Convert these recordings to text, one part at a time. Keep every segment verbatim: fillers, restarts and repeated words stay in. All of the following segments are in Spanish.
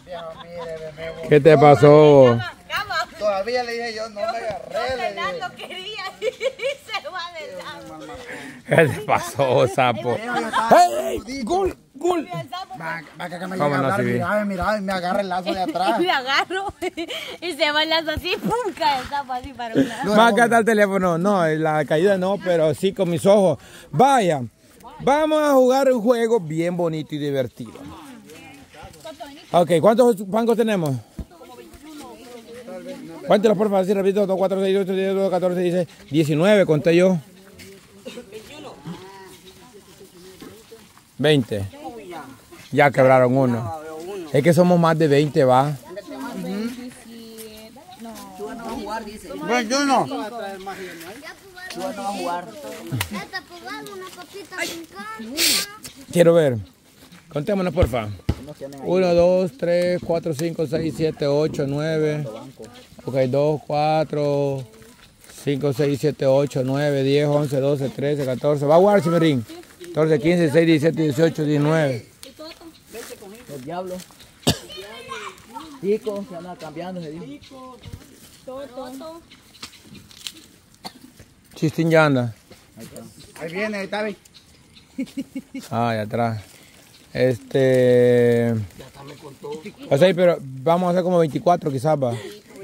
¿Qué te pasó? Todavía le dije yo, no me agarré. Fernando quería y se va del lado. ¿Qué te pasó, sapo? ¡Hey, hey! ¡Gol! ¡Gol! Va, va que me llega a hablar, mira, mira, me agarra el lazo de atrás. Me agarro y se va el lazo así, pum, cae el sapo así para un lado. Va a catar el teléfono. No, la caída no, pero sí con mis ojos. Vaya, vamos a jugar un juego bien bonito y divertido. Ok, ¿cuántos bancos tenemos? Cuéntelos por favor, si repito, dos, cuatro, seis, ocho, diez, doce, catorce, dieciséis, diecinueve, conté yo. veinte. Ya quebraron uno. Es que somos más de veinte, va. veintiuno. Quiero ver. Contémonos, por favor. uno, dos, tres, cuatro, cinco, seis, siete, ocho, nueve. Ok, dos, cuatro, cinco, seis, siete, ocho, nueve, diez, once, doce, trece, catorce. Va a jugar, Chimerín. catorce, quince, dieciséis, diecisiete, dieciocho, diecinueve. El diablo. Tico, se anda cambiando, se dijo. Toto. Chistín ya anda. Ahí viene, ahí está bien. Ah, allá atrás. Este... O sea, pero vamos a hacer como veinticuatro quizás, va.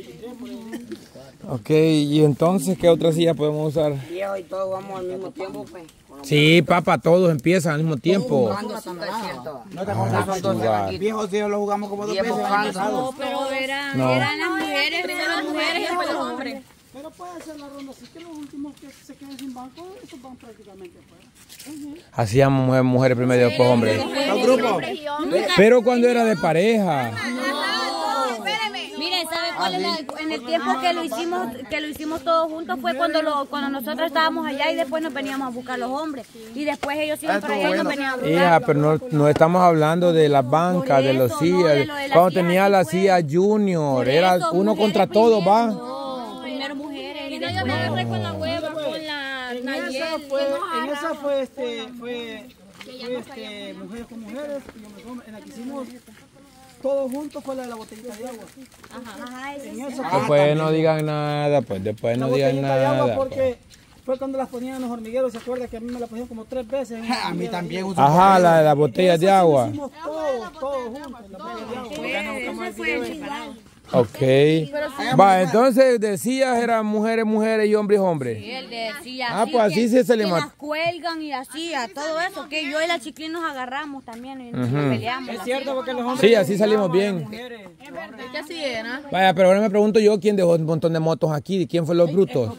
Ok, y entonces, ¿qué otra silla podemos usar? Viejo y todos vamos al mismo tiempo, pues. Sí, papá, todos empiezan al mismo tiempo. No te Ah, Viejos sí lo jugamos como dos veces. No, pero eran, No. eran las mujeres, primero las mujeres y después los hombres. Pero puede ser la ronda, así que los últimos que se queden sin banco, esos van prácticamente fuera. Hacíamos mujeres, mujeres primero y después hombres. Los grupos. Pero cuando era de pareja. Miren, ¿saben cuál es la, en el tiempo que lo hicimos, que lo hicimos todos juntos fue cuando lo, cuando nosotros estábamos allá y después nos veníamos a buscar los hombres y después ellos iban para allá y nos venían a buscar. Hija, pero no, no estamos hablando de las bancas, de los eso, sillas. no, de lo de la Cuando silla, tenía sí la fue. silla junior, Por era eso, uno mujeres contra todos, va. No, primero mujeres y En después esa- agarré con la hueva, con la En Nayel, esa que fue, nos en esa agarramos. fue este, fue, fue este, mujeres con mujeres y hombres con hombres. En la que hicimos todos juntos fue la de la botellita de agua. Ajá, En esa Después no digan nada, pues después la no digan botellita de agua nada. porque fue cuando las ponían en los hormigueros, ¿se acuerda que a mí me la ponían como tres veces? en A mí hormiguero? también uso. Ajá, la de las botellas de agua. Hicimos todos, todos juntos, la botella de agua. ese fue el final. Ok. Va, entonces decías eran mujeres, mujeres y hombres, hombres. Y él decía Ah, pues así se se le que mató. las cuelgan y así, a todo eso, que yo y la chiquilín nos agarramos también y nos peleamos. Es cierto porque los hombres... Sí, así salimos bien. ¿Qué así era? Vaya, pero ahora me pregunto yo quién dejó un montón de motos aquí, quién fue los brutos.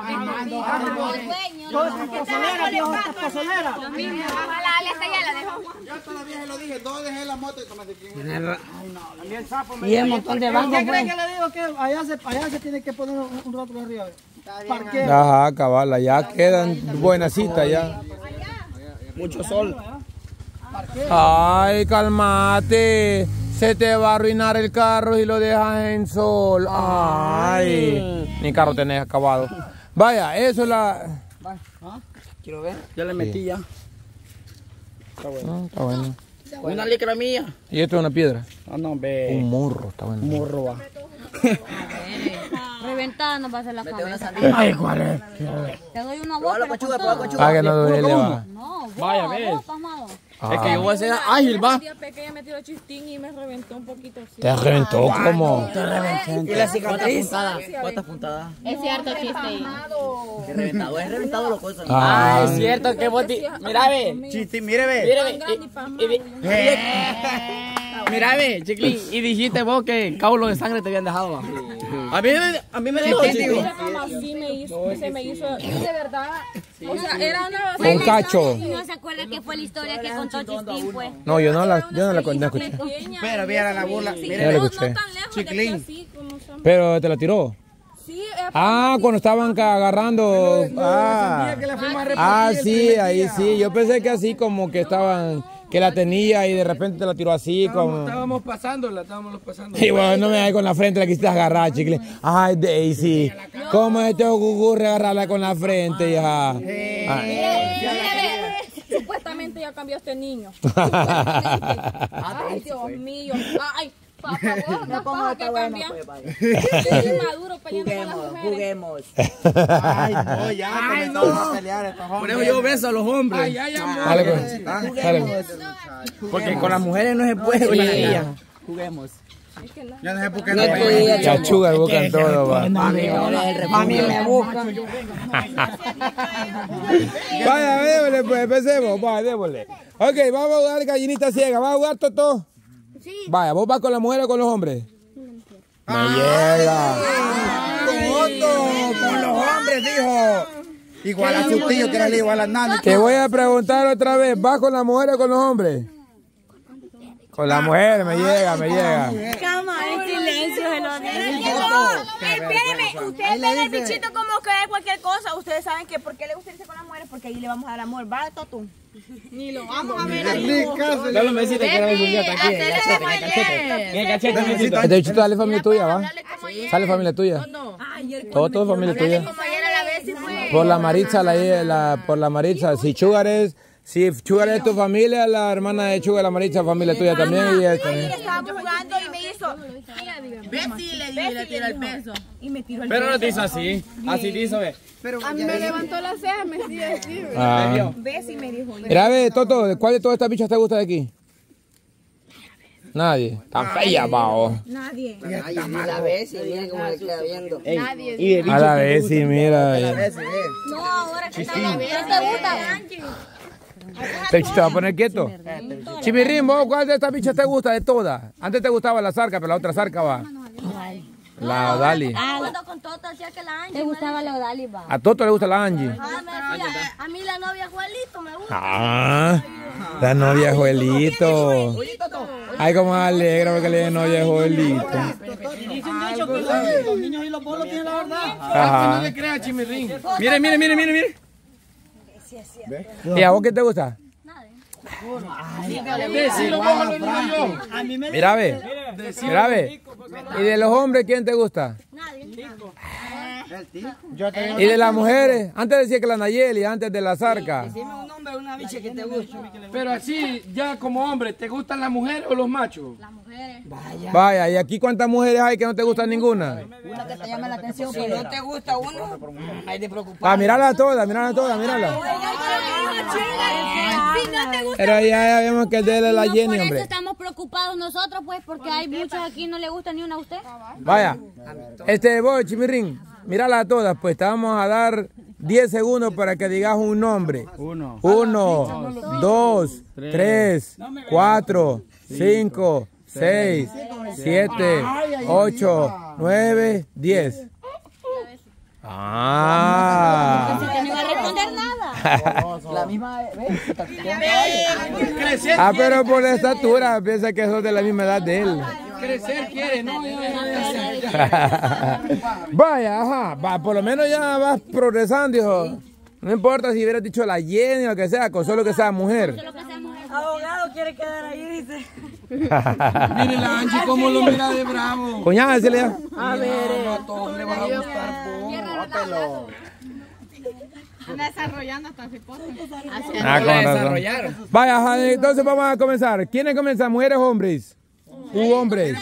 Todas estas pozoneras, viejo, estas pozoneras. Ojalá Ale hasta allá la dejó. Yo todavía se lo dije, dos dejé la moto y tomé de quién. Y el montón de bancos, ¿Qué cree pues. que le digo? Que allá se, allá se tiene que poner un, un rato arriba. Parque. Ajá, cabala, ya quedan buenas citas ya. Mucho sol. Ay, cálmate. Se te va a arruinar el carro si lo dejas en sol. Ay, mi carro tenés acabado. Vaya, eso es la... Quiero ver. Ya le metí ya. Está bueno. Está bueno. Una licra mía. Y esto es una piedra. Ah, no, ve. Un morro, está bueno. Morro va. Reventada nos va a hacer la cabeza. Ay, ¿cuál es? Te doy una voz, pero Cochuga, con todo. cochuga. Ah, que no duele, va. No, vos, Vaya, ves. vos, amado. Es que yo voy a ser ágil, va. día pequeña me tiró chistín y me reventó un poquito así. Te reventó como. Y la cicatriz. ¿Cuántas puntadas? Es cierto chiste. Es reventado, es reventado lo cosa. Ah, Ah, es cierto que vos... ti- Mira, ve. Chiste, mire, ve. Mira, ve. y- y di- Mira, ve, Chiclín. Y dijiste vos que caulo de sangre te habían dejado. va. A mí, a mí me dijo, chico. Mira cómo así me hizo, se me hizo, de verdad, o sea, era una... Con cacho. No se acuerda que fue la historia que contó Chistín, pues. No, yo no la, yo no la no escuché. pequeña. Pero viera la burla. Ya Mire, la No, no escuché. tan lejos Chiclín. de aquí, así como son. Pero te la tiró. Sí, eh, Ah, cuando estaban ca- agarrando. Ah, Que la fuimos a repartir ah, el sí, primer ahí día. sí. Yo pensé que así como que estaban, que la tenía y de repente te la tiró así como. Estábamos pasándola, estábamos pasando. Y bueno, no me da con la frente, la quisiste agarrar, chicle. Ay, Daisy, ¿cómo se te ocurre agarrarla con la frente, hija? Ah. supuestamente ya cambió este niño. Supuestamente. Ay, Dios mío. Ay, No pongo esta buena. Maduro peleando con las Juguemos, mujeres. juguemos. Ay, no, ya, que me toca a pelear estos Por hombres. eso yo beso a los hombres. Ay, ay, amor. Dale, pues. Dale, pues. Porque con las mujeres no se puede. Con las niñas. Juguemos. Ya no sé por qué No no me podía. Chachugas buscan todo, va. A mí me buscan. Vaya, démosle, pues, empecemos. Vaya, démosle. Ok, vamos a jugar gallinita ciega. ¿Vas a jugar, Toto? Sí. Vaya, ¿vos vas con la mujer o con los hombres? Me llega. Toto, con los hombres, dijo. Igual a su tío, que era igual a Nani. Te voy a preguntar otra vez. ¿Vas con la mujer o con los hombres? Con la mujer, me llega, me llega. Cama, en silencio se lo dice. Espéreme, ustedes ven el bichito como que es cualquier cosa. Ustedes saben que por qué le gusta irse con las mujeres, porque ahí le vamos a dar amor. ¿Va, Toto? Ni lo vamos a ver. Dale un besito que era un besito aquí. En el cachete, en el cachete. En el cachete, un besito. Este bichito sale familia tuya, ¿va? Sale familia tuya. Todo, todo familia tuya. Por la Maritza, la, la, por la Maritza. Si Sugar es, si Sugar es tu familia, la hermana de Sugar, la Maritza, familia tuya también. Y él también. Estábamos jugando y me hizo. Bessie le dio, le tiró el beso. Y me tiró el Pero no te hizo así. Así te hizo, ve. A mí me levantó la ceja, me sigue así. Ah. Bessie me dijo. Mira, ve, Toto, ¿cuál de todas estas bichas te gusta de aquí? Nadie. Tan fea, bao. Nadie. Ay, a la vez y mira cómo le queda viendo. Nadie. A la vez, sí, mira. No, ahora que está la vez. ¿Te gusta? Este bicho te va a poner quieto. Chimirrín, ¿vos cuál de estas bichas te gusta de todas? Antes te gustaba la zarca, pero la otra zarca va. La Dali. Ah, con Toto decía que la Angie. ¿Te gustaba la Dali, va? A Toto le gusta la Angie. Ah, me decía, a mí la novia Juelito me gusta. Ah, la novia Joelito. Ay, como alegra porque le dice novia Joelito. Los niños y los bolos tienen la verdad. Ajá. No le creas, Chimirrín. Mire, mire, mire, mire, mire. ¿Y a vos qué te gusta? Decilo, vos lo digo yo. A mí me Mira, ve. Mira, ve. ¿Y de los hombres quién te gusta? ¿Y de las mujeres? Antes decía que la Nayeli, antes de la Zarca. Dime un nombre, una bicha que te gusta. Pero así, ya como hombre, ¿te gustan las mujeres o los machos? Las mujeres. Vaya, ¿y aquí cuántas mujeres hay que no te gustan ninguna? Una que te llame la atención, si no te gusta uno, hay de preocupar. Ah, mírala todas, mírala todas, mírala. Pero ya vemos que el de él es la No, Jenny, por eso hombre. estamos preocupados nosotros, pues, porque hay muchos aquí no le gusta ni una a usted. Vaya, este, vos, Chimirrín, mírala a todas, pues te vamos a dar diez segundos para que digas un nombre. Uno. Uno, dos, tres, cuatro, cinco, seis, siete, ocho, nueve, diez. Ah. Así que no iba a responder nada. La misma vez. Crecer, Ah, pero por la estatura, piensa que sos de la misma edad de él. crecer quiere, ¿no? Vaya, ajá, va, por lo menos ya vas progresando, hijo. No importa si hubieras dicho la Jenny o lo que sea, con solo que sea mujer. Abogado quiere quedar ahí, dice. Mire la Angie cómo lo mira de bravo. Cuñada, decirle ya. A ver. A todos le va a gustar vos. Anda desarrollando hasta su esposa. Ah, con razón. Vaya, ajá, entonces vamos a comenzar. ¿Quiénes comienzan? ¿Mujeres o hombres? U hombres.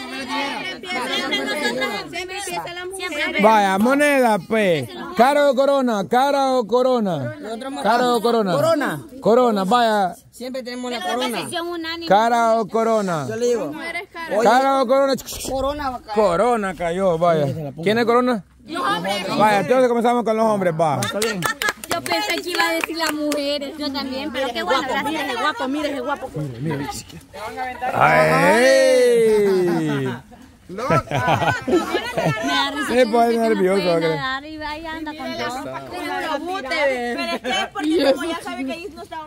Siempre empieza la mujer. Vaya, moneda, pues. ¿Cara o corona? ¿Cara o corona? ¿Cara o corona? Corona. Corona, vaya. Siempre tenemos la corona. Decisión unánime. ¿Cara o corona? Yo le digo, ¿Cara o corona? corona va a caer. Corona cayó, vaya. ¿Quién es corona? Vaya, entonces comenzamos con los hombres, va. Yo pensé que iba a decir las mujeres. Yo también, pero qué bueno. Mire ese guapo, mire ese guapo. ¡Ay! Me da risa. Se pone nervioso, No puede creo. nadar y ahí anda con todo. Pero es que es porque como ya sabe que ahí no está.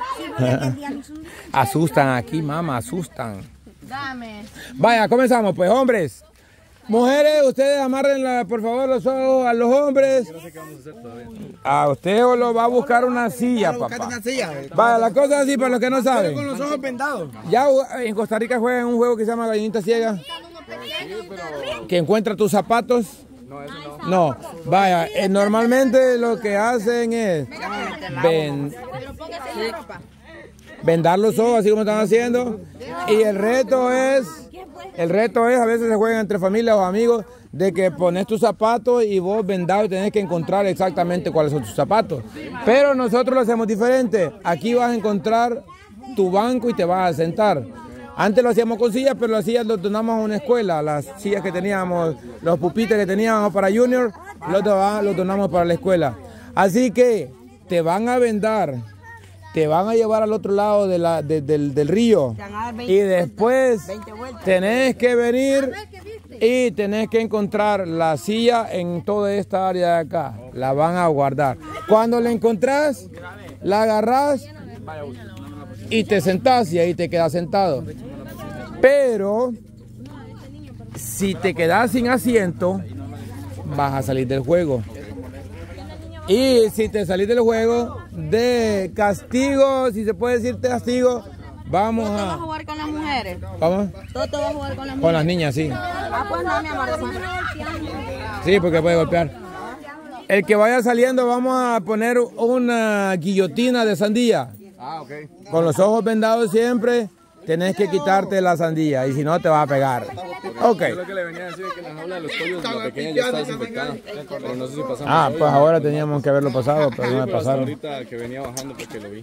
Asustan aquí, mamá, asustan. Dame. Vaya, comenzamos, pues, hombres. Mujeres, ustedes amarren la, por favor los ojos a los hombres. A usted o lo va a buscar una silla, papá. Vaya, la cosa es así para los que no saben. Con los ojos vendados. Ya en Costa Rica juegan un juego que se llama Gallinita Ciega. Que encuentra tus zapatos. No, vaya, eh, normalmente lo que hacen es ven- vendar los ojos así como están haciendo. Y el reto es El reto es, a veces se juegan entre familias o amigos, de que pones tus zapatos y vos vendado y tenés que encontrar exactamente cuáles son tus zapatos. Pero nosotros lo hacemos diferente. Aquí vas a encontrar tu banco y te vas a sentar. Antes lo hacíamos con sillas, pero las sillas los donamos a una escuela. Las sillas que teníamos, los pupitres que teníamos para junior, los, do los donamos para la escuela. Así que te van a vendar, te van a llevar al otro lado de la, de, del, del río. Y después tenés que venir y tenés que encontrar la silla en toda esta área de acá. La van a guardar. Cuando la encontrás, la agarrás y te sentás y ahí te quedas sentado. Pero si te quedas sin asiento, vas a salir del juego. Y si te salís del juego, de castigo, si se puede decir castigo, vamos ¿Toto a... va a jugar con las mujeres? ¿Cómo? ¿Toto va a jugar con las mujeres? Con las niñas, sí. Ah, pues no, mi amor. Sí, porque puede golpear. El que vaya saliendo, vamos a poner una guillotina de sandía. Ah, ok. Con los ojos vendados siempre, tenés que quitarte la sandía y si no te va a pegar. Ok. Yo lo que le venía a decir es que en la jaula de los pollos la pequeña ya está desinfectada. Pero no sé si pasamos. Ah, hoy. pues ahora teníamos que haberlo pasado, pero Sí, no me pero hasta pasaron. ahorita que venía bajando porque lo vi.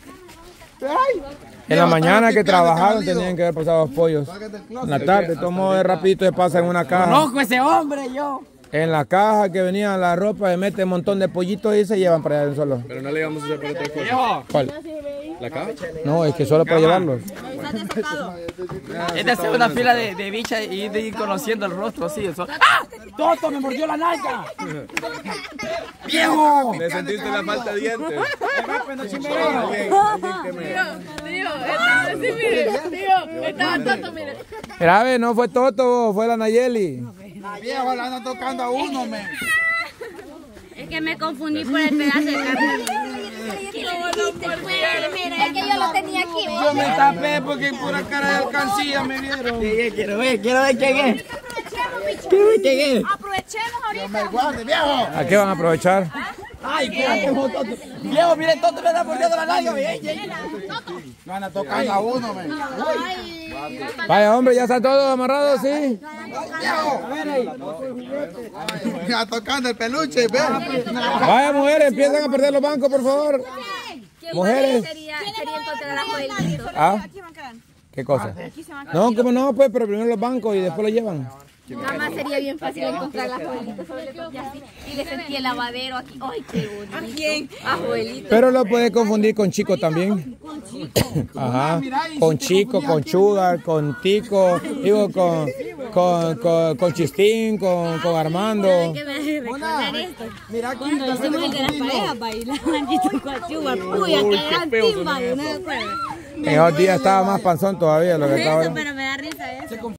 En la mañana que trabajaron tenían que haber pasado los pollos. En la tarde, tomó de rapidito se pasa en una caja. Conozco a ese hombre, yo. En la caja que venía la ropa, se mete un montón de pollitos y se llevan para allá solo. Pero no le íbamos a hacer por otra cosa. ¿Cuál? ¿La caja? No, es que solo para llevarlos. Es de hacer una fila de, de bichas y de ir conociendo el rostro así. Eso. ¡Ah! ¡Toto, me mordió la nalga! ¡Viejo! ¿Le sentiste la falta de dientes? Estaba Toto, mire. Mira, ve, no fue Toto, fue la Nayeli. La vieja la anda tocando a uno, men. Es que me confundí por el pedazo de carne. Es que yo lo tenía aquí. Yo me tapé porque pura cara de alcancía me vieron. Quiero ver, quiero ver quién es. Quiero ver quién es. Aprovechemos ahorita. Me guarde, viejo. ¿A qué van a aprovechar? Ay, qué Toto. Viejo, mire, Toto me está mordiendo la nalga. Me anda tocando a uno, men. Vaya, hombre, ya está todo amarrado, ¿sí? Me está tocando el peluche, ve. Vaya, mujeres, empiezan a perder los bancos, por favor. Mujeres. Sería, sería encontrar la jodelito. ¿Ah? ¿Qué cosa? No, como no, pues, pero primero los bancos y después los llevan. Nada más sería bien fácil encontrar la jodelita, sobre todo y así. Y le sentí el lavadero aquí. ¡Ay, qué bonito! ¿A quién? A Joelito. Pero lo puedes confundir con Chico también. Ajá. Con Chico, con Sugar, con Tico, digo, con, con, con, con Chistín, con, con Armando. ¿Qué me hace recordar esto? Cuando hicimos el de las parejas, bailaban Chito con Sugar. Uy, aquella timba, ¿no me acuerdo? En esos días estaba más panzón todavía lo que estaba Eso, ahora. pero me da risa eso.